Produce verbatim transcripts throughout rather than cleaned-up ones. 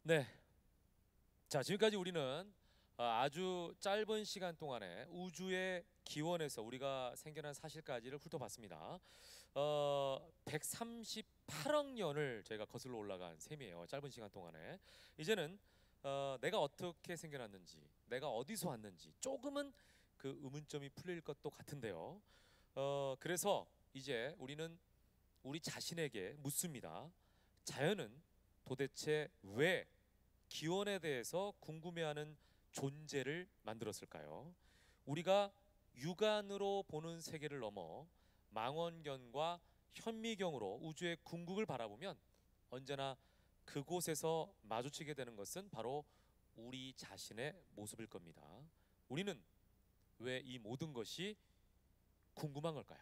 네. 자, 지금까지 우리는 어, 아주 짧은 시간 동안에 우주의 기원에서 우리가 생겨난 사실까지를 훑어봤습니다. 어, 백삼십팔억 년을 저희가 거슬러 올라간 셈이에요. 짧은 시간 동안에. 이제는 어, 내가 어떻게 생겨났는지, 내가 어디서 왔는지 조금은 그 의문점이 풀릴 것도 같은데요. 어, 그래서 이제 우리는 우리 자신에게 묻습니다. 자연은 도대체 왜 기원에 대해서 궁금해하는 존재를 만들었을까요? 우리가 육안으로 보는 세계를 넘어 망원경과 현미경으로 우주의 궁극을 바라보면 언제나 그곳에서 마주치게 되는 것은 바로 우리 자신의 모습일 겁니다. 우리는 왜 이 모든 것이 궁금한 걸까요?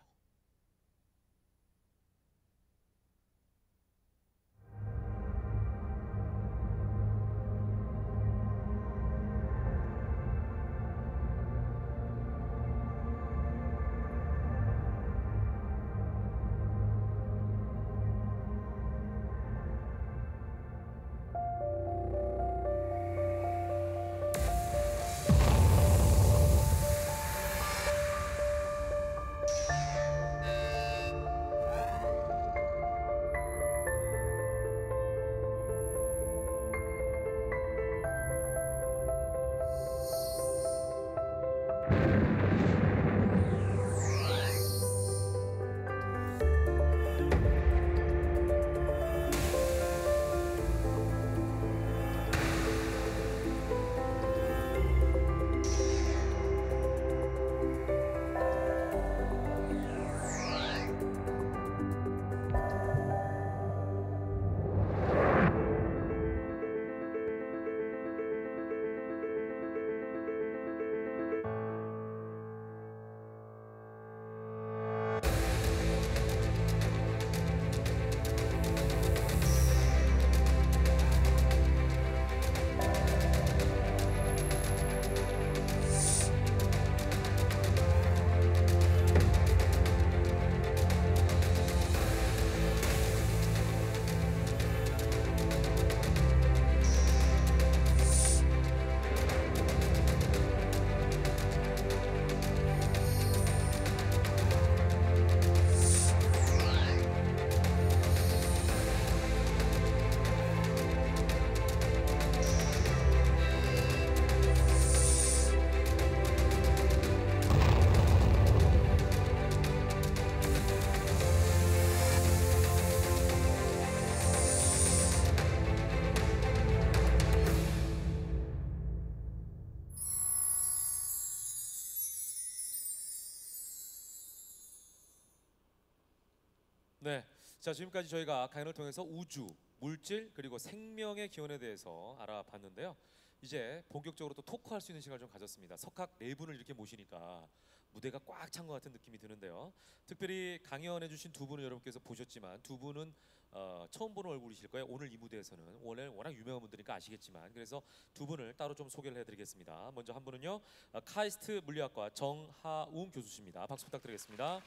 네, 자 지금까지 저희가 강연을 통해서 우주, 물질 그리고 생명의 기원에 대해서 알아봤는데요. 이제 본격적으로 또 토크할 수 있는 시간을 좀 가졌습니다. 석학 네 분을 이렇게 모시니까 무대가 꽉 찬 것 같은 느낌이 드는데요. 특별히 강연해주신 두 분을 여러분께서 보셨지만 두 분은 어, 처음 보는 얼굴이실 거예요. 오늘 이 무대에서는 원래 워낙 유명한 분들이니까 아시겠지만 그래서 두 분을 따로 좀 소개를 해드리겠습니다. 먼저 한 분은요, 어, 카이스트 물리학과 정하웅 교수십니다. 박수 부탁드리겠습니다.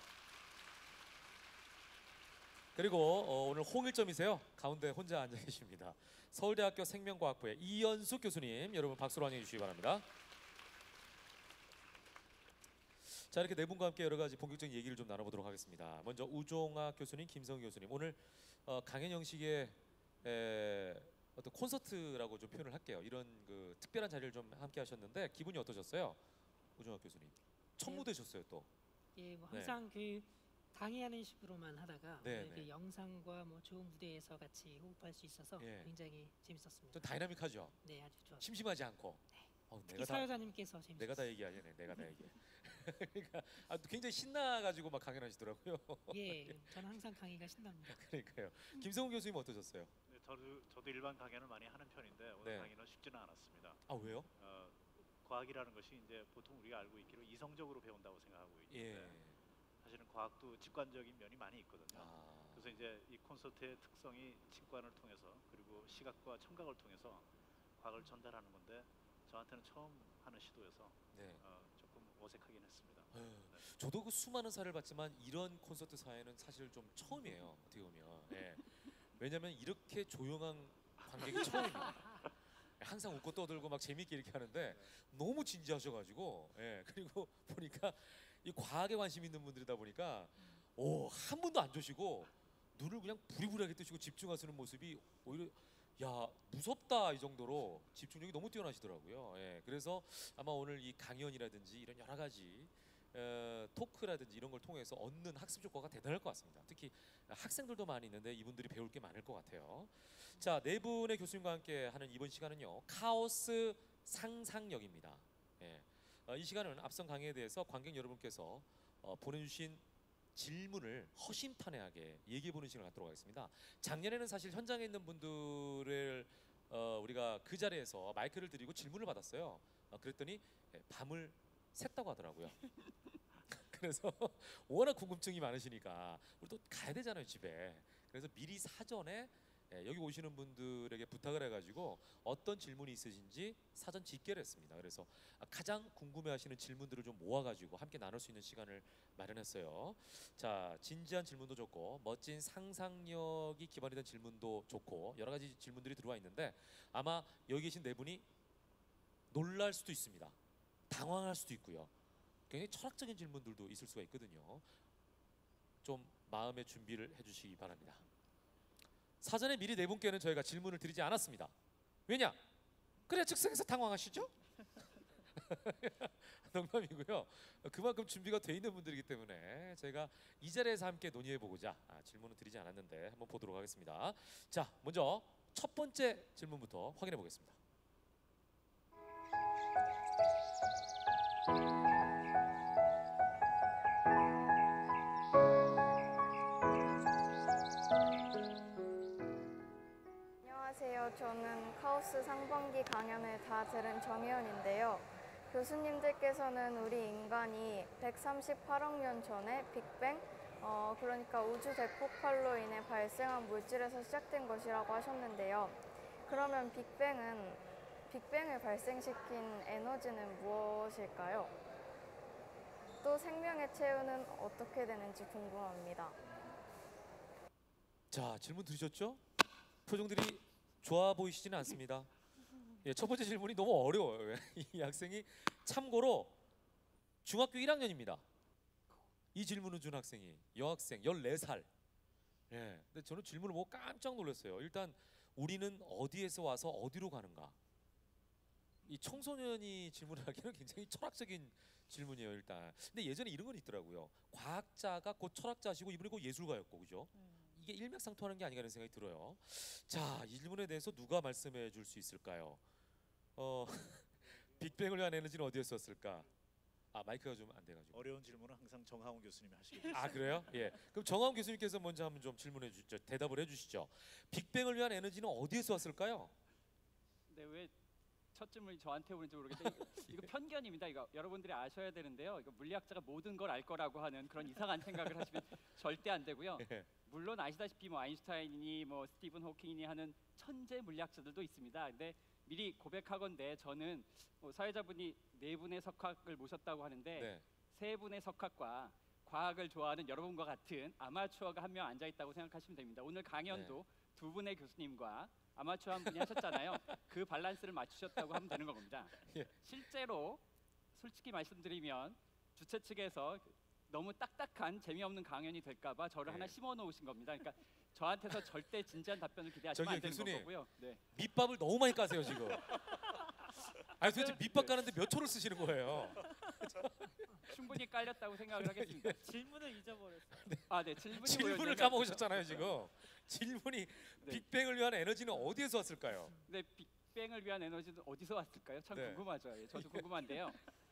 그리고 어, 오늘 홍일점이세요. 가운데 혼자 앉아 계십니다. 서울대학교 생명과학부의 이연숙 교수님, 여러분 박수로 환영해 주시기 바랍니다. 자, 이렇게 네 분과 함께 여러 가지 본격적인 얘기를 좀 나눠보도록 하겠습니다. 먼저 우종학 교수님, 김성 교수님, 오늘 어, 강연 형식의 에, 어떤 콘서트라고 좀 표현을 할게요. 이런 그 특별한 자리를 좀 함께 하셨는데 기분이 어떠셨어요, 우종학 교수님? 첫 예, 무대셨어요 또. 예, 뭐 네. 항상 그 강의하는 식으로만 하다가 네, 오늘 네. 그 영상과 뭐 좋은 무대에서 같이 호흡할 수 있어서 예. 굉장히 재밌었습니다. 좀 다이나믹하죠. 네, 아주 좋았어요. 심심하지 않고. 네. 어, 특히 내가 다 사회자님께서 재밌었어요. 내가 다 얘기하네. 내가 다 얘기해. 그러니까 아, 또 굉장히 신나가지고 막 강연하시더라고요. 예, 저는 항상 강의가 신납니다. 그러니까요. 김성훈 교수님 어떠셨어요? 네, 저도 저도 일반 강연을 많이 하는 편인데 오늘 네. 강의는 쉽지는 않았습니다. 아 왜요? 어, 과학이라는 것이 이제 보통 우리가 알고 있기로 이성적으로 배운다고 생각하고 있는데 예. 사실은 과학도 직관적인 면이 많이 있거든요. 아. 그래서 이제 이 콘서트의 특성이 직관을 통해서 그리고 시각과 청각을 통해서 과학을 전달하는 건데 저한테는 처음 하는 시도여서 네. 어, 조금 어색하긴 했습니다. 에휴, 네. 저도 그 수많은 사례를 봤지만 이런 콘서트 사회는 사실 좀 처음이에요. 어떻게 보면. 예. 왜냐하면 이렇게 조용한 관객이 처음입니다. 항상 웃고 떠들고 막 재밌게 이렇게 하는데 너무 진지하셔가지고 예 그리고 보니까 이 과학에 관심 있는 분들이다 보니까 오 한 분도 안 조시고 눈을 그냥 부리부리하게 뜨시고 집중하시는 모습이 오히려 야 무섭다 이 정도로 집중력이 너무 뛰어나시더라고요. 예 그래서 아마 오늘 이 강연이라든지 이런 여러 가지 어, 토크라든지 이런 걸 통해서 얻는 학습 효과가 대단할 것 같습니다. 특히 학생들도 많이 있는데 이분들이 배울 게 많을 것 같아요. 자, 네 분의 교수님과 함께 하는 이번 시간은요. 카오스 상상력입니다. 예. 어, 이 시간은 앞선 강의에 대해서 관객 여러분께서 어, 보내주신 질문을 허심탄회하게 얘기해보는 시간을 갖도록 하겠습니다. 작년에는 사실 현장에 있는 분들을 어, 우리가 그 자리에서 마이크를 드리고 질문을 받았어요. 어, 그랬더니 예, 밤을 샜다고 하더라고요. 그래서 워낙 궁금증이 많으시니까 우리 또 가야 되잖아요 집에. 그래서 미리 사전에 예, 여기 오시는 분들에게 부탁을 해가지고 어떤 질문이 있으신지 사전 집계를 했습니다. 그래서 가장 궁금해하시는 질문들을 좀 모아가지고 함께 나눌 수 있는 시간을 마련했어요. 자, 진지한 질문도 좋고 멋진 상상력이 기반이 된 질문도 좋고 여러 가지 질문들이 들어와 있는데 아마 여기 계신 네 분이 놀랄 수도 있습니다. 당황할 수도 있고요. 굉장히 철학적인 질문들도 있을 수가 있거든요. 좀 마음의 준비를 해주시기 바랍니다. 사전에 미리 네 분께는 저희가 질문을 드리지 않았습니다. 왜냐? 그래야 즉석에서 당황하시죠? 농담이고요. 그만큼 준비가 돼 있는 분들이기 때문에 저희가 이 자리에서 함께 논의해보고자 아, 질문을 드리지 않았는데 한번 보도록 하겠습니다. 자, 먼저 첫 번째 질문부터 확인해 보겠습니다. 안녕하세요. 저는 카오스 상반기 강연을 다 들은 정혜원인데요. 교수님들께서는 우리 인간이 백삼십팔억 년 전에 빅뱅, 어, 그러니까 우주 대폭발로 인해 발생한 물질에서 시작된 것이라고 하셨는데요. 그러면 빅뱅은, 빅뱅을 발생시킨 에너지는 무엇일까요? 또 생명의 채우는 어떻게 되는지 궁금합니다. 자, 질문 들으셨죠? 표정들이 좋아 보이시지는 않습니다. 예, 첫 번째 질문이 너무 어려워요. 이 학생이 참고로 중학교 일 학년입니다. 이 질문을 준 학생이 여학생 열네 살. 예, 근데 저는 질문을 보고 깜짝 놀랐어요. 일단 우리는 어디에서 와서 어디로 가는가? 이 청소년이 질문을 하기는 굉장히 철학적인 질문이에요. 일단. 근데 예전에 이런 건 있더라고요. 과학자가 곧 철학자시고 이분이 곧 예술가였고, 그죠? 이게 일맥상통하는 게 아닌가 하는 생각이 들어요. 자, 이 질문에 대해서 누가 말씀해 줄 수 있을까요? 어, 빅뱅을 위한 에너지는 어디에서 왔을까? 아, 마이크가 좀 안 돼가지고. 어려운 질문은 항상 정하훈 교수님이 하시겠죠. 아, 그래요? 예. 그럼 정하훈 교수님께서 먼저 한번 좀 질문해 주시죠. 대답을 해주시죠. 빅뱅을 위한 에너지는 어디에서 왔을까요? 네, 왜 첫 질문이 저한테 오는지 모르겠는데 이거, 이거 편견입니다. 이거 여러분들이 아셔야 되는데요. 이거 물리학자가 모든 걸 알 거라고 하는 그런 이상한 생각을 하시면 절대 안 되고요. 예. 물론 아시다시피 뭐 아인슈타인이니 뭐 스티븐 호킹이니 하는 천재 물리학자들도 있습니다. 근데 미리 고백하건대 저는 뭐 사회자분이 네 분의 석학을 모셨다고 하는데 네. 세 분의 석학과 과학을 좋아하는 여러분과 같은 아마추어가 한 명 앉아 있다고 생각하시면 됩니다. 오늘 강연도 네. 두 분의 교수님과 아마추어 한 분이 하셨잖아요. 그 밸런스를 맞추셨다고 하면 되는 겁니다. 예. 실제로 솔직히 말씀드리면 주최 측에서 너무 딱딱한 재미없는 강연이 될까봐 저를 네. 하나 심어 놓으신 겁니다. 그러니까 저한테서 절대 진지한 답변을 기대하시면 저기요, 안 되는 교수님. 거고요. 네. 밑밥을 너무 많이 까세요 지금. 아니 도대체 밑밥 까는데 몇 초를 쓰시는 거예요? 충분히 깔렸다고 생각을 하겠습니다. 질문을 잊어버렸어요. 아, 네, 질문이 질문을 뭐였냐면- 까먹으셨잖아요 지금. 질문이 네. 빅뱅을 위한 에너지는 어디에서 왔을까요? 네, 빅뱅을 위한 에너지는 어디서 왔을까요? 참 네. 궁금하죠. 예, 저도 궁금한데요.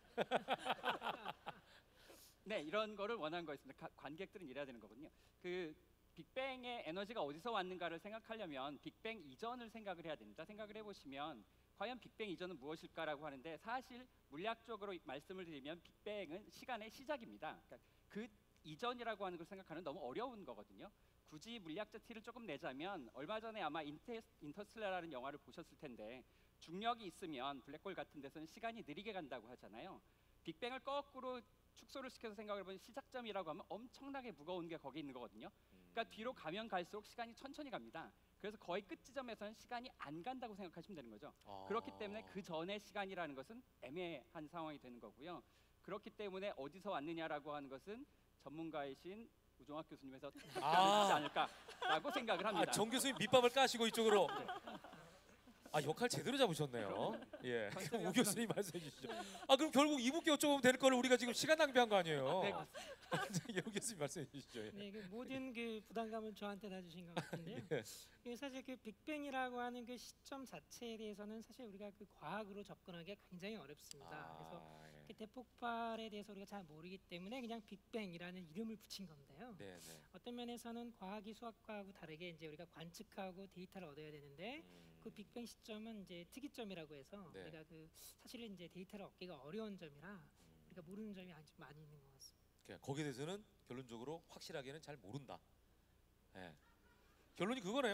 네, 이런 거를 원한 거였습니다. 가- 관객들은 이래야 되는 거거든요. 그 빅뱅의 에너지가 어디서 왔는가를 생각하려면 빅뱅 이전을 생각을 해야 됩니다. 생각을 해보시면 과연 빅뱅 이전은 무엇일까라고 하는데 사실 물리학적으로 말씀을 드리면 빅뱅은 시간의 시작입니다. 그러니까 그 이전이라고 하는 걸 생각하는 너무 어려운 거거든요. 굳이 물리학자 티를 조금 내자면 얼마 전에 아마 인테, 인터스텔라라는 영화를 보셨을 텐데 중력이 있으면 블랙홀 같은 데서는 시간이 느리게 간다고 하잖아요. 빅뱅을 거꾸로 축소를 시켜서 생각을 해보면 시작점이라고 하면 엄청나게 무거운 게 거기 있는 거거든요. 그러니까 뒤로 가면 갈수록 시간이 천천히 갑니다. 그래서 거의 끝 지점에서는 시간이 안 간다고 생각하시면 되는 거죠. 아. 그렇기 때문에 그 전의 시간이라는 것은 애매한 상황이 되는 거고요. 그렇기 때문에 어디서 왔느냐라고 하는 것은 전문가이신 우종학 교수님에서 답변해 주시지 아, 않을까라고 생각을 합니다. 아, 정 교수님 밑밥을 까시고 이쪽으로. 아, 역할 제대로 잡으셨네요. 예, 그럼 우 교수님 말씀해 주시죠. 아, 그럼 결국 이분께 여쭤보면 될 거를 우리가 지금 시간 낭비한 거 아니에요? 네, 우 교수님 말씀해 주시죠. 예. 네, 그 모든 그 부담감을 저한테 다 주신 것 같은데요. 예. 그 사실 그 빅뱅이라고 하는 그 시점 자체에 대해서는 사실 우리가 그 과학으로 접근하기가 굉장히 어렵습니다. 그래서 아, 예. 그 대폭발에 대해서 우리가 잘 모르기 때문에 그냥 빅뱅이라는 이름을 붙인 건데요. 네, 네. 어떤 면에서는 과학이 수학과하고 다르게 이제 우리가 관측하고 데이터를 얻어야 되는데 음, 그 빅뱅 시점은 이제 특이점이라고 해서 네. 우리가 그 사실은 이제 데이터를 얻기가 어려운 점이라 음. 우리가 모르는 점이 아주 많이 있는 것 같습니다. 그러니까 거기에 대해서는 결론적으로 확실하게는 잘 모른다. 예. 결론이 그거네요.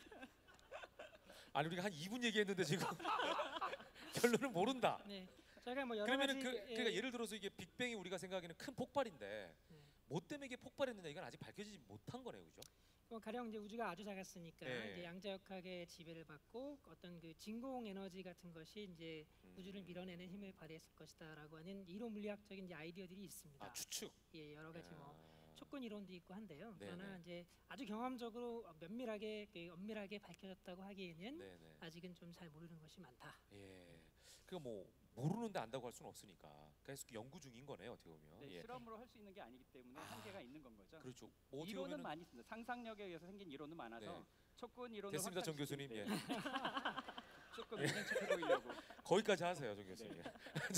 아니 우리가 한 이 분 얘기했는데 지금 결론은 모른다. 네, 저희가 뭐 여러 그러면은 가지 그 예, 그러니까 예를 들어서 이게 빅뱅이 우리가 생각하기에는 큰 폭발인데 네. 뭐 때문에 이게 폭발했느냐 이건 아직 밝혀지지 못한 거네요, 그죠? 뭐 가령 이제 우주가 아주 작았으니까 예. 이제 양자역학의 지배를 받고 어떤 그 진공 에너지 같은 것이 이제 음. 우주를 밀어내는 힘을 발휘했을 것이다라고 하는 이론 물리학적인 이제 아이디어들이 있습니다. 아 추측. 예, 여러 가지 뭐 아. 촉근 이론도 있고 한데요. 네네. 그러나 이제 아주 경험적으로 면밀하게 그 엄밀하게 밝혀졌다고 하기에는 네네. 아직은 좀 잘 모르는 것이 많다. 예. 그뭐 뭐 모르는데 안다고 할 수는 없으니까 계속 연구 중인 거네요, 어떻게 보면. 네, 예. 실험으로 할 수 있는 게 아니기 때문에 아. 한계가 있는 건 거죠. 그렇죠. 뭐 어떻게 이론은 보면은 많이 있습니다. 상상력에 의해서 생긴 이론은 많아서 네. 촉근 이론을 됐습니다, 정 확장시킬 교수님. 때 예. 조금 괜찮게 보이려고. 거기까지 하세요, 정 교수님. 네.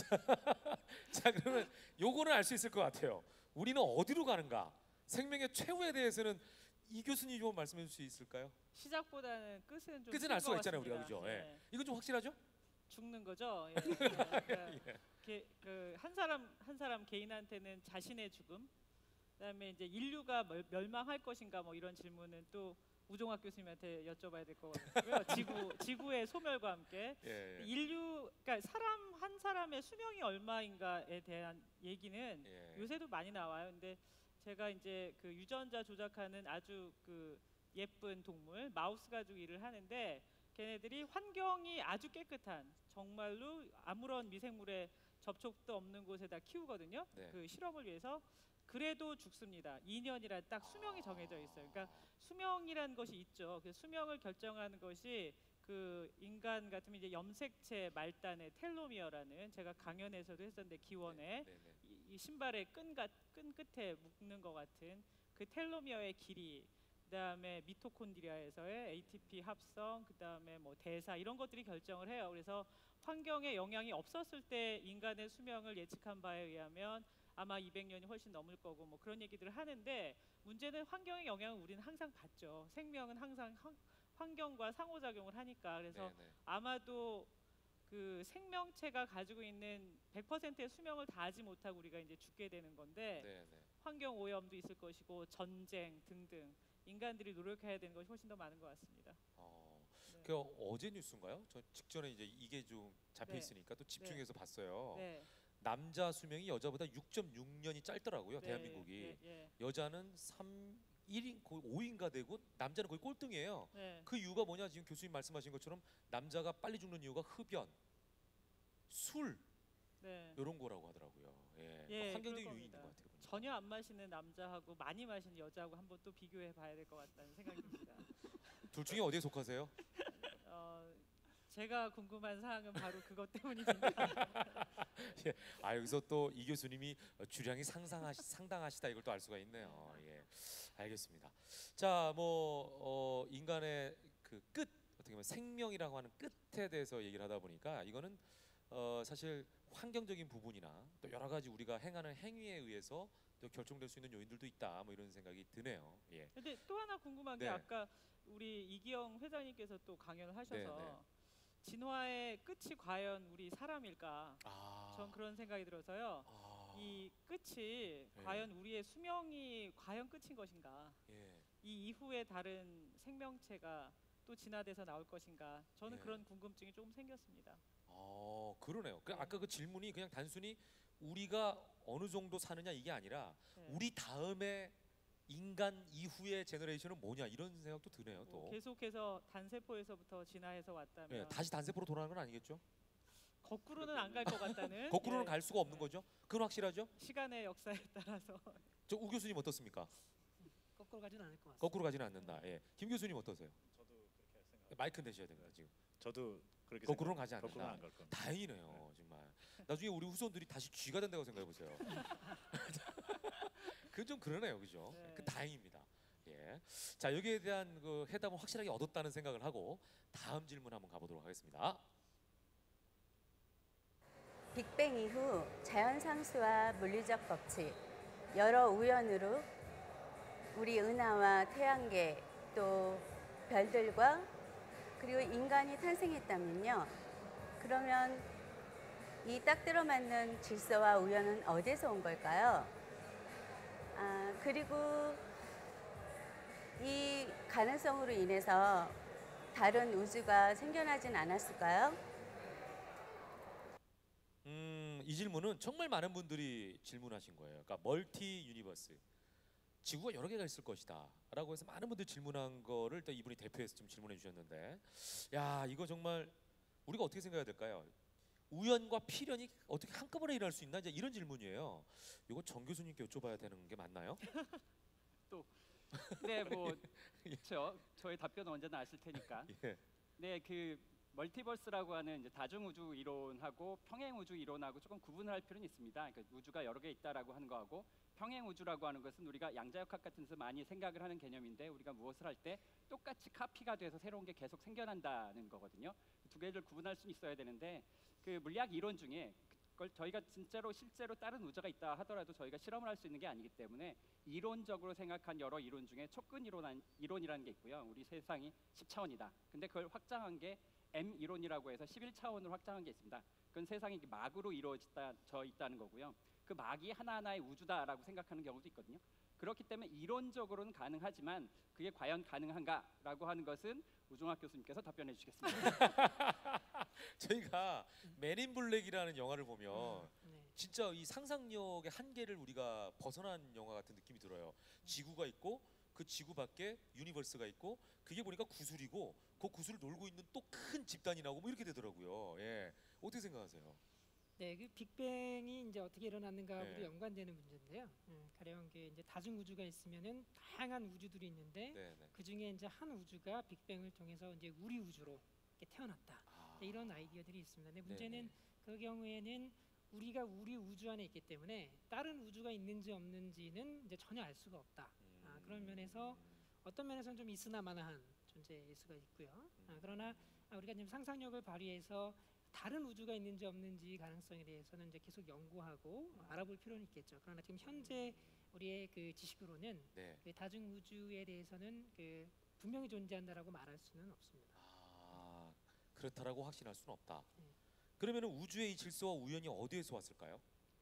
자, 자, 그러면 요거는 알 수 있을 것 같아요. 우리는 어디로 가는가? 생명의 최후에 대해서는 이 교수님 좀 말씀해 줄 수 있을까요? 시작보다는 끝은 좀 끝은 긴 알 수가 것 있잖아요, 우리가 같습니다. 그죠? 예. 네. 이건 좀 확실하죠? 죽는 거죠. 예. 그러니까 예. 게- 그 한 사람 한 사람 개인한테는 자신의 죽음, 그다음에 이제 인류가 멸, 멸망할 것인가 뭐 이런 질문은 또 우종학 교수님한테 여쭤봐야 될 것 같고요. 지구 지구의 소멸과 함께 예. 예. 인류, 그러니까 사람 한 사람의 수명이 얼마인가에 대한 얘기는 예. 요새도 많이 나와요. 근데 제가 이제 그 유전자 조작하는 아주 그 예쁜 동물 마우스 가지고 일을 하는데 걔네들이 환경이 아주 깨끗한 정말로 아무런 미생물의 접촉도 없는 곳에다 키우거든요. 네. 그 실험을 위해서. 그래도 죽습니다. 이 년이란 딱 수명이 정해져 있어요. 그러니까 수명이라는 것이 있죠. 그 수명을 결정하는 것이 그 인간 같으면 이제 염색체 말단의 텔로미어라는, 제가 강연에서도 했었는데 기원에 네, 네, 네. 이, 이 신발의 끈, 같, 끈 끝에 묶는 것 같은 그 텔로미어의 길이, 그다음에 미토콘드리아에서의 에이티피 합성, 그다음에 뭐 대사 이런 것들이 결정을 해요. 그래서 환경에 영향이 없었을 때 인간의 수명을 예측한 바에 의하면 아마 이백 년이 훨씬 넘을 거고 뭐 그런 얘기들을 하는데, 문제는 환경의 영향을 우리는 항상 받죠. 생명은 항상 환- 환경과 상호작용을 하니까. 그래서 네, 네. 아마도 그 생명체가 가지고 있는 백 퍼센트의 수명을 다하지 못하고 우리가 이제 죽게 되는 건데, 네, 네. 환경 오염도 있을 것이고 전쟁 등등 인간들이 노력해야 되는 것이 훨씬 더 많은 것 같습니다. 어, 네. 그 어제 뉴스인가요? 저 직전에 이제 이게 좀 잡혀 네. 있으니까 또 집중해서 봤어요. 네. 남자 수명이 여자보다 육 점 육 년이 짧더라고요. 네, 대한민국이. 예, 예. 여자는 삼 일인 거의 오 위인가 되고 남자는 거의 꼴등이에요. 네. 그 이유가 뭐냐? 지금 교수님 말씀하신 것처럼 남자가 빨리 죽는 이유가 흡연, 술 네. 이런 거라고 하더라고요. 예, 예, 그러니까 환경적인 그럴 요인인 것 겁니다. 같아요. 보니까. 전혀 안 마시는 남자하고 많이 마시는 여자하고 한번 또 비교해 봐야 될 것 같다는 생각이 듭니다. 둘 중에 어디에 속하세요? 어, 제가 궁금한 사항은 바로 그것 때문입니다. 아 여기서 또 이 교수님이 주량이 상상하시, 상당하시다 이걸 또 알 수가 있네요. 예, 알겠습니다. 자, 뭐 어, 인간의 그 끝, 어떻게 보면 생명이라고 하는 끝에 대해서 얘기를 하다 보니까 이거는 어, 사실 환경적인 부분이나 또 여러 가지 우리가 행하는 행위에 의해서 또 결정될 수 있는 요인들도 있다. 뭐 이런 생각이 드네요. 예. 근데 또 하나 궁금한 게 네. 아까 우리 이기영 회장님께서 또 강연을 하셔서 네, 네. 진화의 끝이 과연 우리 사람일까? 아, 전 그런 생각이 들어서요. 아, 이 끝이 네. 과연 우리의 수명이 과연 끝인 것인가? 예. 이 이후에 다른 생명체가 또 진화돼서 나올 것인가? 저는 예. 그런 궁금증이 조금 생겼습니다. 어, 그러네요. 그 네. 아까 그 질문이 그냥 단순히 우리가 어느 정도 사느냐 이게 아니라 네. 우리 다음에 인간 이후의 제너레이션은 뭐냐 이런 생각도 드네요. 또 뭐 계속해서 단세포에서부터 진화해서 왔다면 예, 다시 단세포로 돌아가는 건 아니겠죠? 거꾸로는 안 갈 것 같다는 거꾸로는 예, 갈 수가 없는 거죠? 그건 확실하죠? 시간의 역사에 따라서 저 우 교수님 어떻습니까? 거꾸로 가지는 않을 것 같습니다. 거꾸로 가지는 않는다. 예. 김 교수님 어떠세요? 저도 그렇게 생각. 마이크 대셔야 됩니다. 지금 저도 그렇게 거꾸로는 생각- 가지 않는다. 거꾸로는 안 갈 겁니다. 다행이네요, 정말. 나중에 우리 후손들이 다시 쥐가 된다고 생각해 보세요. 그건 좀 그러네요, 그죠? 네. 그 다행입니다. 예. 자, 여기에 대한 그 해답은 확실하게 얻었다는 생각을 하고 다음 질문 한번 가보도록 하겠습니다. 빅뱅 이후 자연 상수와 물리적 법칙, 여러 우연으로 우리 은하와 태양계 또 별들과 그리고 인간이 탄생했다면요. 그러면 이 딱 들어맞는 질서와 우연은 어디서 온 걸까요? 아, 그리고 이 가능성으로 인해서 다른 우주가 생겨나진 않았을까요? 음, 이 질문은 정말 많은 분들이 질문하신 거예요. 그러니까 멀티 유니버스. 지구가 여러 개가 있을 것이다라고 해서 많은 분들이 질문한 거를 일단 이분이 대표해서 좀 질문해 주셨는데, 야, 이거 정말 우리가 어떻게 생각해야 될까요? 우연과 필연이 어떻게 한꺼번에 일어날 수 있나? 이제 이런 질문이에요. 이거 정 교수님께 여쭤봐야 되는 게 맞나요? 네, 뭐 저, 저의 답변은 언제나 아실 테니까. 예. 네, 그 멀티버스라고 하는 이제 다중 우주 이론하고 평행 우주 이론하고 조금 구분을 할 필요는 있습니다. 그러니까 우주가 여러 개 있다라고 하는 거하고 평행 우주라고 하는 것은 우리가 양자역학 같은 데서 많이 생각을 하는 개념인데, 우리가 무엇을 할 때 똑같이 카피가 돼서 새로운 게 계속 생겨난다는 거거든요. 두 개를 구분할 수는 있어야 되는데, 그 물리학 이론 중에 그걸 저희가 진짜로 실제로 다른 우주가 있다 하더라도 저희가 실험을 할 수 있는 게 아니기 때문에 이론적으로 생각한 여러 이론 중에 촉근 이론 이론이라는 게 있고요. 우리 세상이 십 차원이다. 근데 그걸 확장한 게 M 이론이라고 해서 십일 차원으로 확장한 게 있습니다. 그건 세상이 막으로 이루어져 있다는 거고요. 그 막이 하나하나의 우주다라고 생각하는 경우도 있거든요. 그렇기 때문에 이론적으로는 가능하지만 그게 과연 가능한가라고 하는 것은 우종학 교수님께서 답변해 주시겠습니다. 저희가 맨인 블랙이라는 영화를 보면 네. 진짜 이 상상력의 한계를 우리가 벗어난 영화 같은 느낌이 들어요. 지구가 있고 그 지구 밖에 유니버스가 있고 그게 보니까 구슬이고 그 구슬을 놀고 있는 또 큰 집단이 나오고 뭐 이렇게 되더라고요. 예. 어떻게 생각하세요? 네, 그 빅뱅이 이제 어떻게 일어났는가하고도 네. 연관되는 문제인데요. 음, 가령 그 이제 다중 우주가 있으면은 다양한 우주들이 있는데 네, 네. 그 중에 이제 한 우주가 빅뱅을 통해서 이제 우리 우주로 이렇게 태어났다. 아, 네, 이런 아이디어들이 있습니다. 근데 네, 문제는 네. 그 경우에는 우리가 우리 우주 안에 있기 때문에 다른 우주가 있는지 없는지는 이제 전혀 알 수가 없다. 아, 그런 면에서 어떤 면에서는 좀 있으나마나한 존재일 수가 있고요. 아, 그러나 아, 우리가 지금 상상력을 발휘해서 다른 우주가 있는지 없는지 가능성에 대해서는 이제 계속 연구하고 알아볼 필요는 있겠죠. 그러나 지금 현재 우리의 그 지식으로는 네. 그 다중 우주에 대해서는 그 분명히 존재한다라고 말할 수는 없습니다. 아, 그렇다라고 확신할 수는 없다. 네. 그러면 우주의 이 질서와 우연이 어디에서 왔을까요?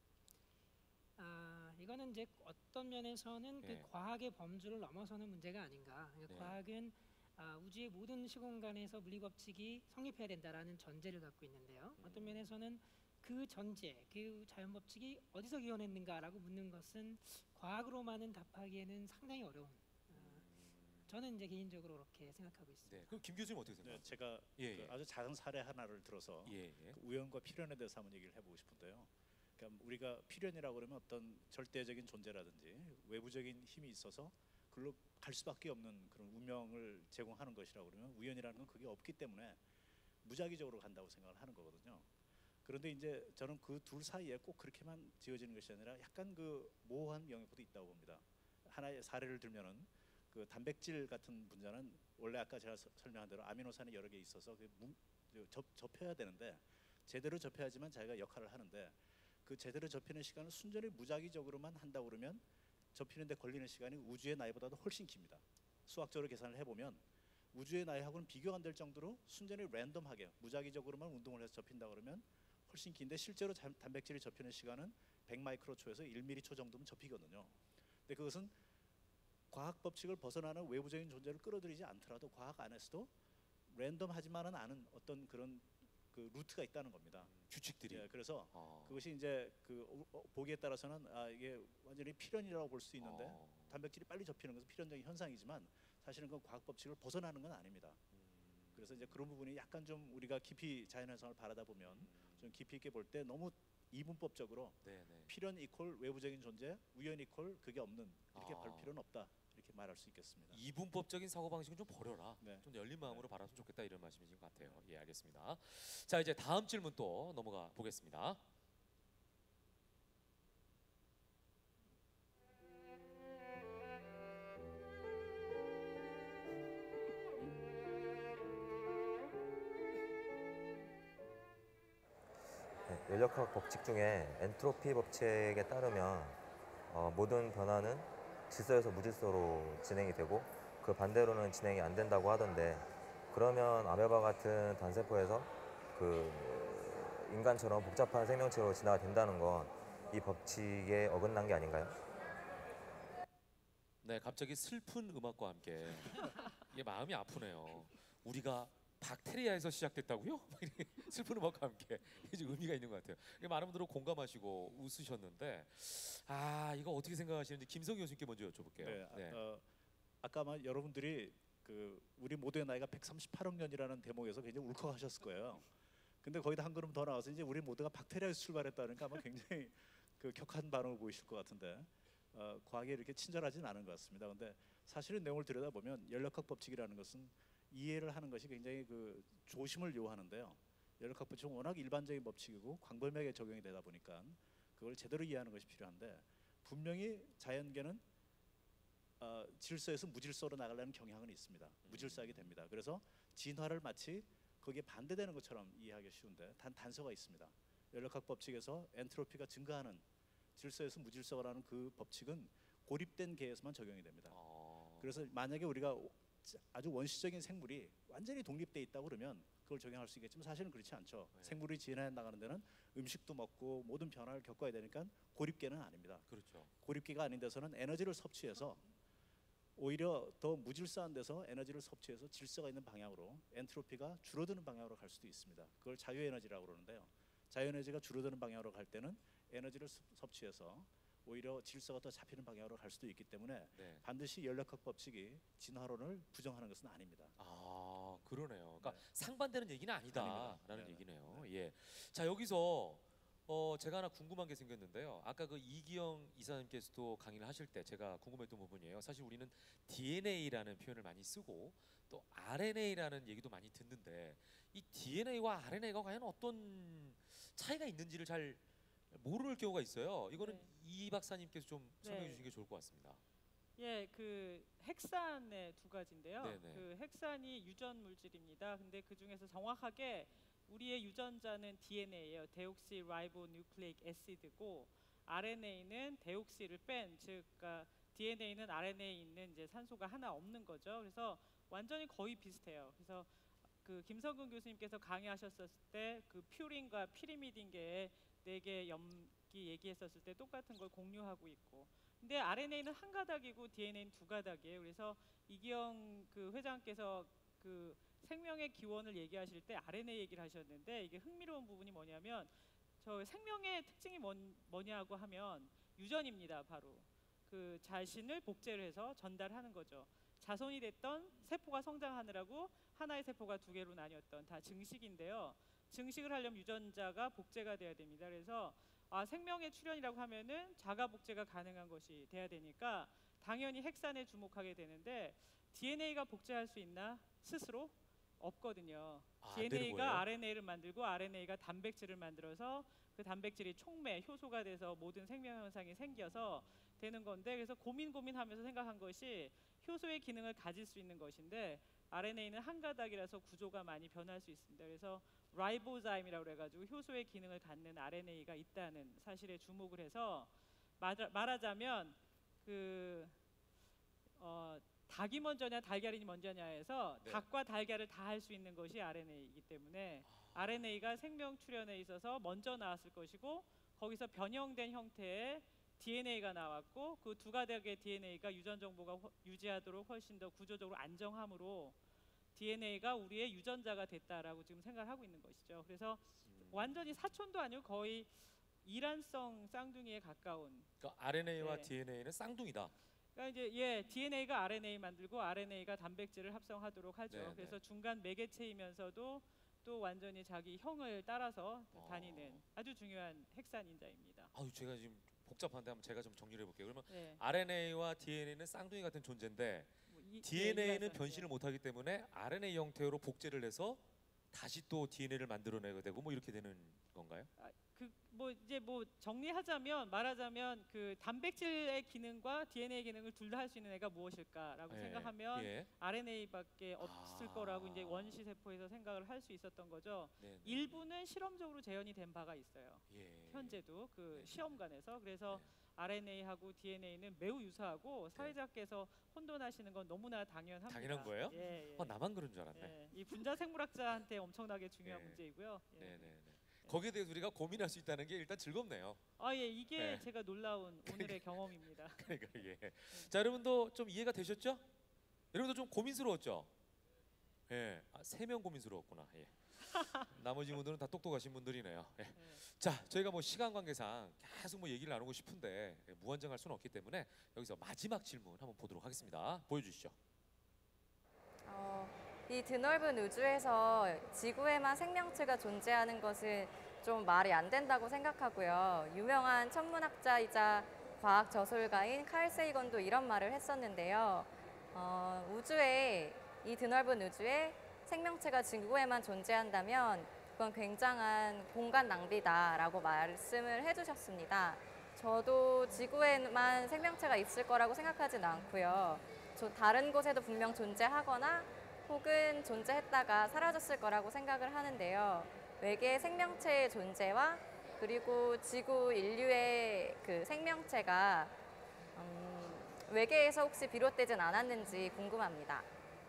아, 이거는 이제 어떤 면에서는 네. 그 과학의 범주를 넘어서는 문제가 아닌가. 그러니까 네. 과학은 아, 우주의 모든 시공간에서 물리 법칙이 성립해야 된다라는 전제를 갖고 있는데요. 어떤 면에서는 그 전제, 그 자연 법칙이 어디서 기원했는가라고 묻는 것은 과학으로만은 답하기에는 상당히 어려운. 아, 저는 이제 개인적으로 그렇게 생각하고 있습니다. 네. 그럼 김 교수님 어떻게 네, 생각하세요? 제가 예, 그 예. 아주 작은 사례 하나를 들어서 예, 예. 그 우연과 필연에 대해서 한번 얘기를 해보고 싶은데요. 그러니까 우리가 필연이라고 그러면 어떤 절대적인 존재라든지 외부적인 힘이 있어서 그걸로 갈 수밖에 없는 그런 운명을 제공하는 것이라고 그러면, 우연이라는 건 그게 없기 때문에 무작위적으로 간다고 생각을 하는 거거든요. 그런데 이제 저는 그 둘 사이에 꼭 그렇게만 지어지는 것이 아니라 약간 그 모호한 영역도 있다고 봅니다. 하나의 사례를 들면은 그 단백질 같은 분자는 원래 아까 제가 서, 설명한 대로 아미노산이 여러 개 있어서 그 뭉, 접, 접혀야 되는데 제대로 접혀야지만 자기가 역할을 하는데, 그 제대로 접히는 시간을 순전히 무작위적으로만 한다고 그러면 접히는데 걸리는 시간이 우주의 나이보다도 훨씬 깁니다. 수학적으로 계산을 해보면 우주의 나이하고는 비교가 안 될 정도로 순전히 랜덤하게 무작위적으로만 운동을 해서 접힌다 그러면 훨씬 긴데, 실제로 잠, 단백질이 접히는 시간은 백 마이크로초에서 일 밀리초 정도면 접히거든요. 근데 그것은 과학 법칙을 벗어나는 외부적인 존재를 끌어들이지 않더라도 과학 안에서도 랜덤하지만은 않은 어떤 그런 그 루트가 있다는 겁니다. 규칙들이. 예, 그래서 어. 그것이 이제 그 어, 어, 보기에 따라서는 아 이게 완전히 필연이라고 볼 수 있는데 어. 단백질이 빨리 접히는 것은 필연적인 현상이지만 사실은 그 과학 법칙을 벗어나는 건 아닙니다. 그래서 이제 그런 부분이 약간 좀 우리가 깊이 자연현상을 바라다 보면 좀 깊이 있게 볼 때 너무 이분법적으로 네네. 필연 이퀄 외부적인 존재, 우연 이퀄 그게 없는 이렇게 아. 볼 필요는 없다 이렇게 말할 수 있겠습니다. 이분법적인 사고 방식은 좀 버려라. 네. 좀 열린 마음으로 바라면 좋겠다 이런 말씀이신 것 같아요. 예, 알겠습니다. 자, 이제 다음 질문 또 넘어가 보겠습니다. 네, 연력학 법칙 중에 엔트로피 법칙에 따르면 어, 모든 변화는 질서에서 무질서로 진행이 되고 그 반대로는 진행이 안 된다고 하던데, 그러면 아메바 같은 단세포에서 그 인간처럼 복잡한 생명체로 진화가 된다는 건 이 법칙에 어긋난 게 아닌가요? 네, 갑자기 슬픈 음악과 함께 이게 마음이 아프네요. 우리가 박테리아에서 시작됐다고요? 이렇게 슬픈 음악과 함께 이게 좀 의미가 있는 것 같아요. 이게 많은 분들은 공감하시고 웃으셨는데, 아 이거 어떻게 생각하시는지 김성희 교수님께 먼저 여쭤볼게요. 네, 아, 네. 어, 아까 말 여러분들이 그 우리 모두의 나이가 백삼십팔억 년이라는 대목에서 굉장히 울컥하셨을 거예요. 근데 거기다 한 걸음 더 나와서 이제 우리 모두가 박테리아에서 출발했다니까 아마 굉장히 그 격한 반응을 보이실 것 같은데, 어, 과학에 이렇게 친절하진 않은 것 같습니다. 근데 사실은 내용을 들여다보면 연력학 법칙이라는 것은 이해를 하는 것이 굉장히 그 조심을 요하는데요. 연력학 법칙은 워낙 일반적인 법칙이고 광범위하게 적용이 되다 보니까 그걸 제대로 이해하는 것이 필요한데, 분명히 자연계는 어, 질서에서 무질서로 나가려는 경향은 있습니다. 무질서하게 됩니다. 그래서 진화를 마치 거기에 반대되는 것처럼 이해하기 쉬운데 단 단서가 있습니다. 연력학 법칙에서 엔트로피가 증가하는 질서에서 무질서라는 그 법칙은 고립된 계에서만 적용이 됩니다. 아, 그래서 만약에 우리가 아주 원시적인 생물이 완전히 독립돼 있다고 그러면 그걸 적용할 수 있겠지만 사실은 그렇지 않죠. 네. 생물이 진화해 나가는 데는 음식도 먹고 모든 변화를 겪어야 되니까 고립계는 아닙니다. 그렇죠. 고립계가 아닌 데서는 에너지를 섭취해서 오히려 더 무질서한 데서 에너지를 섭취해서 질서가 있는 방향으로 엔트로피가 줄어드는 방향으로 갈 수도 있습니다. 그걸 자유에너지라고 그러는데요. 자유에너지가 줄어드는 방향으로 갈 때는 에너지를 섭취해서 오히려 질서가 더 잡히는 방향으로 갈 수도 있기 때문에 네. 반드시 연력학 법칙이 진화론을 부정하는 것은 아닙니다. 아 그러네요. 그러니까 네. 상반되는 얘기는 아니다라는 아닙니다. 네네. 얘기네요. 예. 자 여기서 어 제가 하나 궁금한 게 생겼는데요. 아까 그 이기영 이사님께서도 강의를 하실 때 제가 궁금했던 부분이에요. 사실 우리는 디엔에이라는 표현을 많이 쓰고 또 알엔에이라는 얘기도 많이 듣는데 이 디엔에이와 알엔에이가 과연 어떤 차이가 있는지를 잘 모를 경우가 있어요. 이거는 네. 이 박사님께서 좀 설명해 네. 주시는 게 좋을 것 같습니다. 예, 그 핵산의 두 가지인데요. 네네. 그 핵산이 유전 물질입니다. 근데 그 중에서 정확하게 우리의 유전자는 디엔에이예요. 데옥시 라이보 뉴클레익 애시드고 알엔에이는 데옥시를 뺀, 즉 그러니까 디엔에이는 알엔에이에 있는 이제 산소가 하나 없는 거죠. 그래서 완전히 거의 비슷해요. 그래서 그 김성근 교수님께서 강의하셨을 때 그 퓨린과 피리미딘계의 네 개 염기 얘기했었을 때 똑같은 걸 공유하고 있고, 근데 알엔에이는 한 가닥이고 디엔에이는 두 가닥이에요. 그래서 이기영 그 회장께서 그 생명의 기원을 얘기하실 때 알엔에이 얘기를 하셨는데, 이게 흥미로운 부분이 뭐냐면 저 생명의 특징이 뭔, 뭐냐고 하면 유전입니다. 바로 그 자신을 복제를 해서 전달하는 거죠. 자손이 됐던 세포가 성장하느라고 하나의 세포가 두 개로 나뉘었던 다 증식인데요. 증식을 하려면 유전자가 복제가 돼야 됩니다. 그래서 아, 생명의 출현이라고 하면은 자가 복제가 가능한 것이 돼야 되니까 당연히 핵산에 주목하게 되는데, 디엔에이가 복제할 수 있나? 스스로 없거든요. 아, 안 되는 거예요? 디엔에이가 알엔에이를 만들고 알엔에이가 단백질을 만들어서 그 단백질이 촉매, 효소가 돼서 모든 생명 현상이 생겨서 되는 건데, 그래서 고민 고민하면서 생각한 것이 효소의 기능을 가질 수 있는 것인데 알엔에이는 한 가닥이라서 구조가 많이 변할 수 있습니다. 그래서 라이보자임이라고 해가지고 효소의 기능을 갖는 알엔에이가 있다는 사실에 주목을 해서 말하, 말하자면 그 어, 닭이 먼저냐 달걀이 먼저냐에서 네. 닭과 달걀을 다 할 수 있는 것이 알엔에이이기 때문에 알엔에이가 생명 출현에 있어서 먼저 나왔을 것이고, 거기서 변형된 형태의 디엔에이가 나왔고 그 두 가닥의 디엔에이가 유전 정보가 허, 유지하도록 훨씬 더 구조적으로 안정함으로 디엔에이가 우리의 유전자가 됐다라고 지금 생각하고 있는 것이죠. 그래서 음. 완전히 사촌도 아니고 거의 이란성 쌍둥이에 가까운. 그러니까 알엔에이와 네. 디엔에이는 쌍둥이다. 그러니까 이제 예 디엔에이가 알엔에이 만들고 알엔에이가 단백질을 합성하도록 하죠. 네, 그래서 네. 중간 매개체이면서도 또 완전히 자기 형을 따라서 어. 다니는 아주 중요한 핵산 인자입니다. 아유 제가 지금 복잡한데 한번 제가 좀 정리를 해볼게요. 그러면 네. 알엔에이와 디엔에이는 쌍둥이 같은 존재인데 뭐 이- 디엔에이는 얘기하자. 변신을 못하기 때문에 알엔에이 형태로 복제를 해서 다시 또 디엔에이를 만들어내게 되고 뭐 이렇게 되는 건가요? 그 뭐 이제 뭐 정리하자면 말하자면 그 단백질의 기능과 디엔에이 기능을 둘 다 할 수 있는 애가 무엇일까라고 예, 생각하면 예. 알엔에이밖에 없을 아. 거라고 이제 원시 세포에서 생각을 할 수 있었던 거죠. 네, 네. 일부는 실험적으로 재현이 된 바가 있어요. 예. 현재도 그 네, 시험관에서. 그래서 네. 알엔에이하고 디엔에이는 매우 유사하고 사회자께서 혼돈하시는 건 너무나 당연합니다. 당연한 거예요? 예, 예. 어, 나만 그런 줄 알았네. 예, 이 분자 생물학자한테 엄청나게 중요한 예. 문제이고요. 예. 네, 네, 네. 거기에 대해서 우리가 고민할 수 있다는 게 일단 즐겁네요. 아, 예, 이게 네. 제가 놀라운 오늘의 경험입니다. 그러니까 예. 자, 여러분도 좀 이해가 되셨죠? 여러분도 좀 고민스러웠죠? 예. 아, 세 명 고민스러웠구나. 예. 나머지 분들은 다 똑똑하신 분들이네요. 예. 예. 자, 저희가 뭐 시간 관계상 계속 뭐 얘기를 나누고 싶은데 예, 무한정할 수는 없기 때문에 여기서 마지막 질문 한번 보도록 하겠습니다. 보여주시죠. 어, 이 드넓은 우주에서 지구에만 생명체가 존재하는 것은 좀 말이 안 된다고 생각하고요. 유명한 천문학자이자 과학 저술가인 칼 세이건도 이런 말을 했었는데요. 어, 우주에 이 드넓은 우주에 생명체가 지구에만 존재한다면 그건 굉장한 공간 낭비다라고 말씀을 해주셨습니다. 저도 지구에만 생명체가 있을 거라고 생각하진 않고요. 저 다른 곳에도 분명 존재하거나 혹은 존재했다가 사라졌을 거라고 생각을 하는데요. 외계 생명체의 존재와 그리고 지구 인류의 그 생명체가 음, 외계에서 혹시 비롯되진 않았는지 궁금합니다.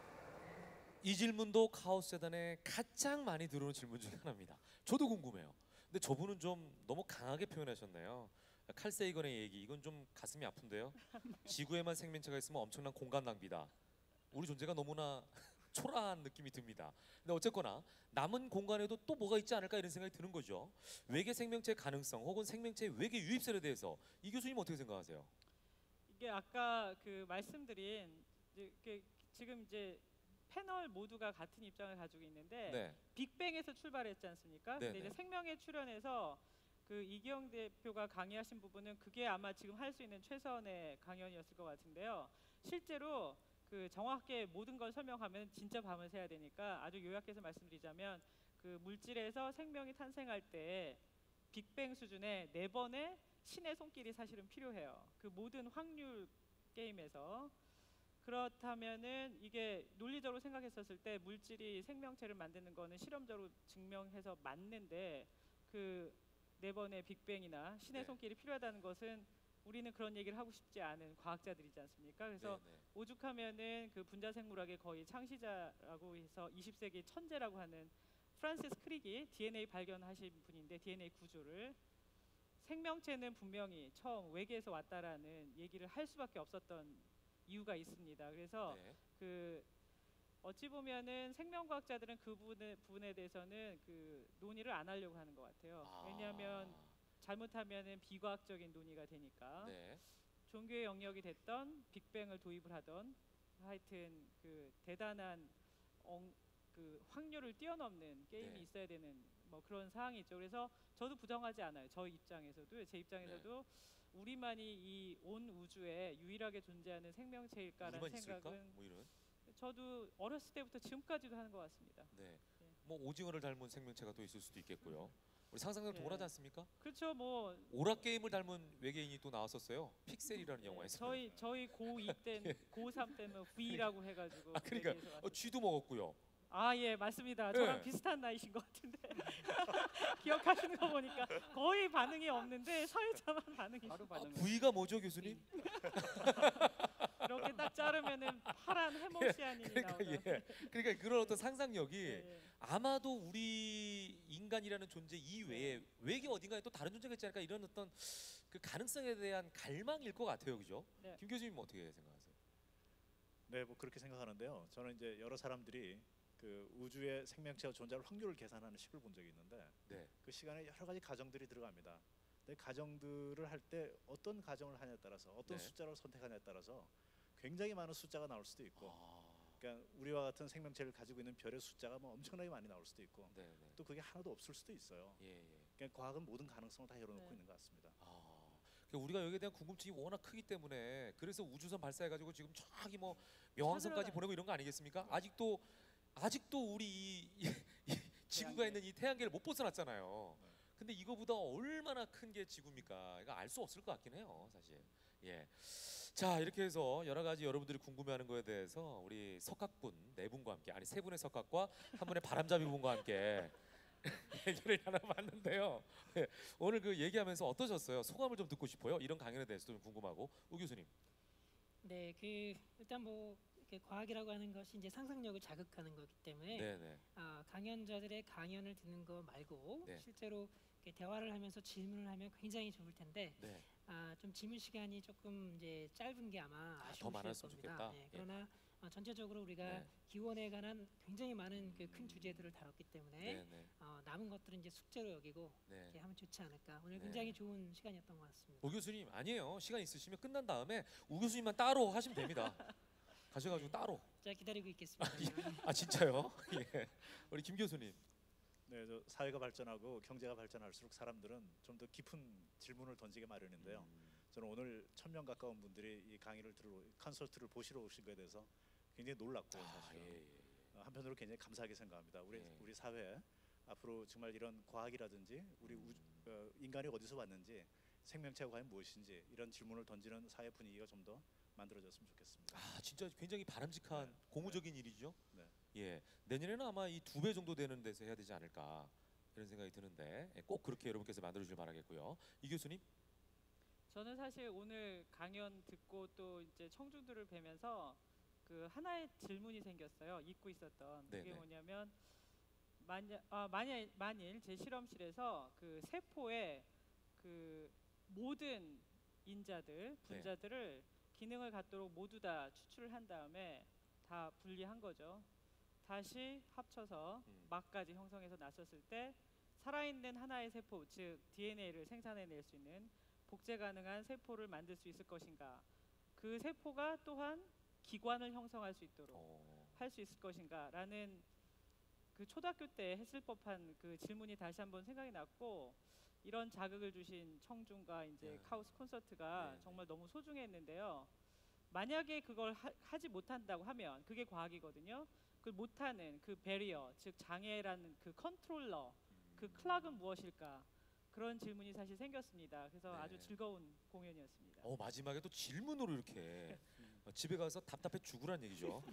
이 질문도 카오스 재단에 가장 많이 들어오는 질문 중에 하나입니다. 저도 궁금해요. 근데 저분은 좀 너무 강하게 표현하셨네요. 칼 세이건의 얘기 이건 좀 가슴이 아픈데요. 지구에만 생명체가 있으면 엄청난 공간 낭비다. 우리 존재가 너무나 초라한 느낌이 듭니다. 근데 어쨌거나 남은 공간에도 또 뭐가 있지 않을까 이런 생각이 드는 거죠. 외계 생명체의 가능성 혹은 생명체의 외계 유입설에 대해서 이 교수님 어떻게 생각하세요? 이게 아까 그 말씀드린 이제 이게 지금 이제 패널 모두가 같은 입장을 가지고 있는데 네. 빅뱅에서 출발했지 않습니까? 네, 근데 이제 네. 생명에 출연해서 그 이기영 대표가 강의하신 부분은 그게 아마 지금 할 수 있는 최선의 강연이었을 것 같은데요. 실제로 그 정확하게 모든 걸 설명하면 진짜 밤을 새야 되니까 아주 요약해서 말씀드리자면 그 물질에서 생명이 탄생할 때 빅뱅 수준의 네 번의 신의 손길이 사실은 필요해요. 그 모든 확률 게임에서. 그렇다면은 이게 논리적으로 생각했었을 때 물질이 생명체를 만드는 거는 실험적으로 증명해서 맞는데 그 네 번의 빅뱅이나 신의 네. 손길이 필요하다는 것은 우리는 그런 얘기를 하고 싶지 않은 과학자들이지 않습니까? 그래서 네, 네. 오죽하면은 그 분자 생물학의 거의 창시자라고 해서 이십 세기 천재라고 하는 프란시스 크릭이 디엔에이 발견하신 분인데 디엔에이 구조를 생명체는 분명히 처음 외계에서 왔다라는 얘기를 할 수밖에 없었던 이유가 있습니다. 그래서 네. 그 어찌 보면은 생명과학자들은 그 부분에, 부분에 대해서는 그 논의를 안 하려고 하는 것 같아요. 아. 왜냐하면 잘못하면은 비과학적인 논의가 되니까. 네. 종교의 영역이 됐던 빅뱅을 도입을 하던 하여튼 그 대단한 엉, 그 확률을 뛰어넘는 게임이 네. 있어야 되는 뭐 그런 사항이 있죠. 그래서 저도 부정하지 않아요. 저 입장에서도 제 입장에서도 네. 우리만이 이 온 우주에 유일하게 존재하는 생명체일까라는 우리만 있을까? 생각은 뭐 이런. 저도 어렸을 때부터 지금까지도 하는 것 같습니다. 네. 네. 뭐 오징어를 닮은 생명체가 또 있을 수도 있겠고요. 우리 상상력 네. 동일하지 않습니까? 그렇죠. 뭐 오락 게임을 닮은 외계인이 또 나왔었어요. 픽셀이라는 네, 영화에서. 저희 저희 고이 때 고삼 때는 V라고 해가지고 아 그러니까 외계에서 어, 쥐도 먹었고요. 아, 예, 맞습니다. 네. 저랑 비슷한 나이신 것 같은데 기억하시는 거 보니까 거의 반응이 없는데 사회자만 반응이 바로 아, 반응을. V가 뭐죠, 교수님? 이렇게 딱 자르면은 파란 해몽시아닌이 그러니까 나오죠. 예. 그러니까 그런 어떤 상상력이 예, 예. 아마도 우리 인간이라는 존재 이외에 외계 어딘가에 또 다른 존재가 있지 않을까 이런 어떤 그 가능성에 대한 갈망일 것 같아요, 그죠? 네. 김 교수님 어떻게 생각하세요? 네, 뭐 그렇게 생각하는데요. 저는 이제 여러 사람들이 그 우주에 생명체가 존재할 확률을 계산하는 식을 본 적이 있는데 네. 그 시간에 여러 가지 가정들이 들어갑니다. 근데 가정들을 할 때 어떤 가정을 하냐에 따라서 어떤 네. 숫자를 선택하냐에 따라서 굉장히 많은 숫자가 나올 수도 있고 아, 그러니까 우리와 같은 생명체를 가지고 있는 별의 숫자가 뭐 엄청나게 많이 나올 수도 있고 네, 네. 또 그게 하나도 없을 수도 있어요. 예, 예. 그러니까 과학은 모든 가능성을 다 열어놓고 네. 있는 것 같습니다. 아, 그러니까 우리가 여기에 대한 궁금증이 워낙 크기 때문에 그래서 우주선 발사해가지고 지금 저기 뭐 명왕성까지 찾으러 보내고 이런 거 아니겠습니까? 아직도 아직도 우리 이, 이, 이 지구가 태양계. 있는 이 태양계를 못 벗어났잖아요. 네. 근데 이거보다 얼마나 큰 게 지구입니까? 이거 알 수 없을 것 같긴 해요, 사실. 예. 자, 이렇게 해서 여러 가지 여러분들이 궁금해하는 거에 대해서 우리 석학분 네 분과 함께, 아니 세 분의 석학과 한 분의 바람잡이 분과 함께 얘기를 나눠봤는데요. 예. 오늘 그 얘기하면서 어떠셨어요? 소감을 좀 듣고 싶어요. 이런 강연에 대해서도 좀 궁금하고. 우 교수님. 네, 그 일단 뭐 이렇게 과학이라고 하는 것이 이제 상상력을 자극하는 거기 때문에 네, 네. 아, 강연자들의 강연을 듣는 거 말고 네. 실제로 이렇게 대화를 하면서 질문을 하면 굉장히 좋을 텐데 네. 아, 좀 질문 시간이 조금 이제 짧은 게 아마 아, 더 아쉬우실 많았으면 겁니다. 좋겠다. 네, 예. 그러나 어, 전체적으로 우리가 네. 기원에 관한 굉장히 많은 그 큰 주제들을 다뤘기 때문에 네, 네. 어, 남은 것들은 이제 숙제로 여기고 네. 이렇게 하면 좋지 않을까. 오늘 네. 굉장히 좋은 시간이었던 것 같습니다. 우 교수님 아니에요. 시간 있으시면 끝난 다음에 우 교수님만 따로 하시면 됩니다. 가셔가지고 따로. 제가 기다리고 있겠습니다. 아 진짜요? 예. 우리 김 교수님. 네, 저 사회가 발전하고 경제가 발전할수록 사람들은 좀 더 깊은 질문을 던지게 마련인데요. 음. 저는 오늘 천 명 가까운 분들이 이 강의를 들어 콘서트를 보시러 오신 것에 대해서 굉장히 놀랐고 아, 사실 예, 예. 어, 한편으로 굉장히 감사하게 생각합니다. 우리 예. 우리 사회 앞으로 정말 이런 과학이라든지 우리 우, 어, 인간이 어디서 왔는지 생명체가 과연 무엇인지 이런 질문을 던지는 사회 분위기가 좀 더 만들어졌으면 좋겠습니다. 아 진짜 굉장히 바람직한 네. 고무적인 일이죠. 네. 예. 내년에는 아마 이 두 배 정도 되는 데서 해야 되지 않을까 이런 생각이 드는데 예, 꼭 그렇게 여러분께서 만들어 주길 바라겠고요. 이 교수님. 저는 사실 오늘 강연 듣고 또 이제 청중들을 뵈면서 그 하나의 질문이 생겼어요. 잊고 있었던 그게 네네. 뭐냐면 만약 아, 만일 만일 제 실험실에서 그 세포의 그 모든 인자들 분자들을 기능을 갖도록 모두 다 추출을 한 다음에 다 분리한 거죠. 다시 합쳐서 음. 막까지 형성해서 놨었을 때 살아있는 하나의 세포, 즉 디엔에이를 생산해낼 수 있는 복제 가능한 세포를 만들 수 있을 것인가? 그 세포가 또한 기관을 형성할 수 있도록 어. 할 수 있을 것인가라는 그 초등학교 때 했을 법한 그 질문이 다시 한번 생각이 났고 이런 자극을 주신 청중과 이제 네. 카오스 콘서트가 네, 네. 정말 너무 소중했는데요. 만약에 그걸 하, 하지 못한다고 하면 그게 과학이거든요. 그걸 못하는 그 베리어, 즉 장애라는 그 컨트롤러, 그 클락은 무엇일까? 그런 질문이 사실 생겼습니다. 그래서 네. 아주 즐거운 공연이었습니다. 어 마지막에 또 질문으로 이렇게 어, 집에 가서 답답해 죽으란 얘기죠.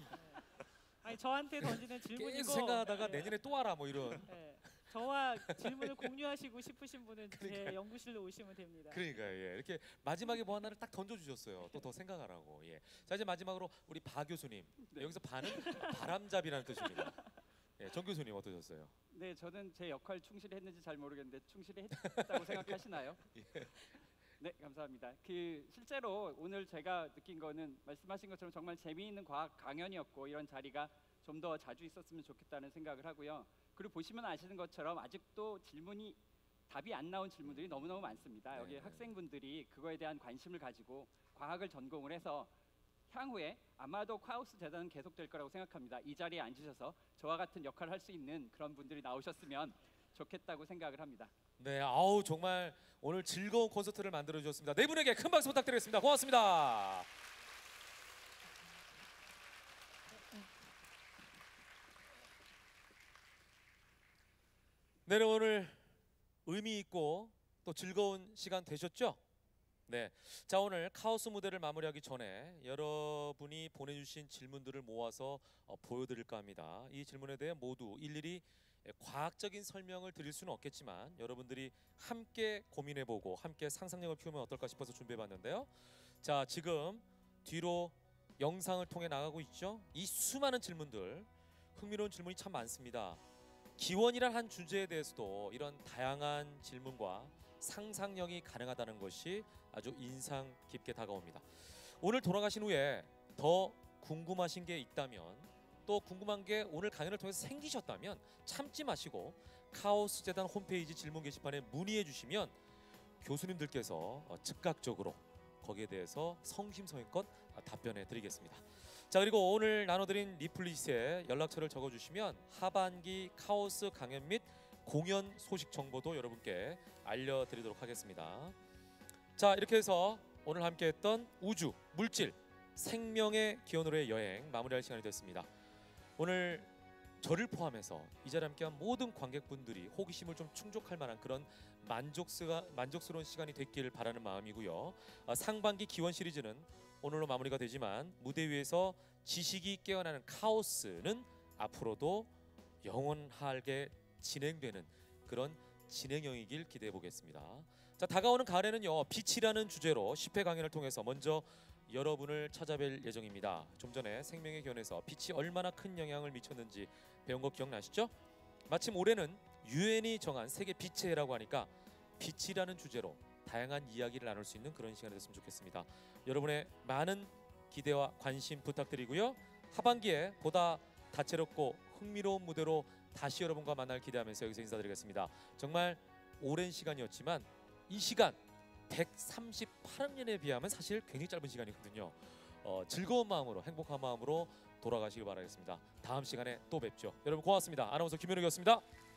아니 저한테 던지는 질문이고 계속 생각하다가 예, 내년에 또 하라 뭐 이런. 예. 저와 질문을 공유하시고 싶으신 분은 그러니까요. 제 연구실로 오시면 됩니다. 그러니까 예 이렇게 마지막에 뭐 하나를 딱 던져주셨어요. 또 더 생각하라고. 예. 자 이제 마지막으로 우리 바 교수님. 네. 여기서 바는 바람잡이라는 뜻입니다. 예, 정 교수님 어떠셨어요? 네, 저는 제 역할 충실했는지 잘 모르겠는데 충실했다고 생각하시나요? 예. 네, 감사합니다. 그 실제로 오늘 제가 느낀 거는 말씀하신 것처럼 정말 재미있는 과학 강연이었고 이런 자리가 좀 더 자주 있었으면 좋겠다는 생각을 하고요. 그리고 보시면 아시는 것처럼 아직도 질문이 답이 안 나온 질문들이 너무너무 많습니다. 여기 네. 학생분들이 그거에 대한 관심을 가지고 과학을 전공을 해서 향후에 아마도 카오스 재단은 계속될 거라고 생각합니다. 이 자리에 앉으셔서 저와 같은 역할을 할 수 있는 그런 분들이 나오셨으면 좋겠다고 생각을 합니다. 네, 아우 정말 오늘 즐거운 콘서트를 만들어 주셨습니다. 네 분에게 큰 박수 부탁드리겠습니다. 고맙습니다. 네, 오늘 의미 있고 또 즐거운 시간 되셨죠? 네, 자 오늘 카오스 무대를 마무리하기 전에 여러분이 보내주신 질문들을 모아서 어, 보여드릴까 합니다. 이 질문에 대해 모두 일일이 과학적인 설명을 드릴 수는 없겠지만 여러분들이 함께 고민해보고 함께 상상력을 피우면 어떨까 싶어서 준비해봤는데요. 자 지금 뒤로 영상을 통해 나가고 있죠. 이 수많은 질문들, 흥미로운 질문이 참 많습니다. 기원이란 한 주제에 대해서도 이런 다양한 질문과 상상력이 가능하다는 것이 아주 인상 깊게 다가옵니다. 오늘 돌아가신 후에 더 궁금하신 게 있다면 또 궁금한 게 오늘 강연을 통해서 생기셨다면 참지 마시고 카오스 재단 홈페이지 질문 게시판에 문의해 주시면 교수님들께서 어, 즉각적으로 거기에 대해서 성심성의껏 아, 답변해 드리겠습니다. 자, 그리고 오늘 나눠드린 리플릿에 연락처를 적어주시면 하반기 카오스 강연 및 공연 소식 정보도 여러분께 알려드리도록 하겠습니다. 자, 이렇게 해서 오늘 함께했던 우주, 물질, 생명의 기원으로의 여행 마무리할 시간이 됐습니다. 오늘 저를 포함해서 이 자리에 함께한 모든 관객분들이 호기심을 좀 충족할 만한 그런 만족스가, 만족스러운 시간이 됐길 바라는 마음이고요. 아, 상반기 기원 시리즈는 오늘로 마무리가 되지만 무대 위에서 지식이 깨어나는 카오스는 앞으로도 영원하게 진행되는 그런 진행형이길 기대해 보겠습니다. 자, 다가오는 가을에는요, 빛이라는 주제로 십 회 강연을 통해서 먼저 여러분을 찾아뵐 예정입니다. 좀 전에 생명의 기원에서 빛이 얼마나 큰 영향을 미쳤는지 배운 거 기억나시죠? 마침 올해는 유엔이 정한 세계 빛의 해라고 하니까 빛이라는 주제로 다양한 이야기를 나눌 수 있는 그런 시간이 됐으면 좋겠습니다. 여러분의 많은 기대와 관심 부탁드리고요. 하반기에 보다 다채롭고 흥미로운 무대로 다시 여러분과 만날 기대하면서 여기서 인사드리겠습니다. 정말 오랜 시간이었지만 이 시간 백삼십팔 학년에 비하면 사실 굉장히 짧은 시간이거든요. 어, 즐거운 마음으로, 행복한 마음으로 돌아가시길 바라겠습니다. 다음 시간에 또 뵙죠. 여러분 고맙습니다. 아나운서 김현욱이었습니다.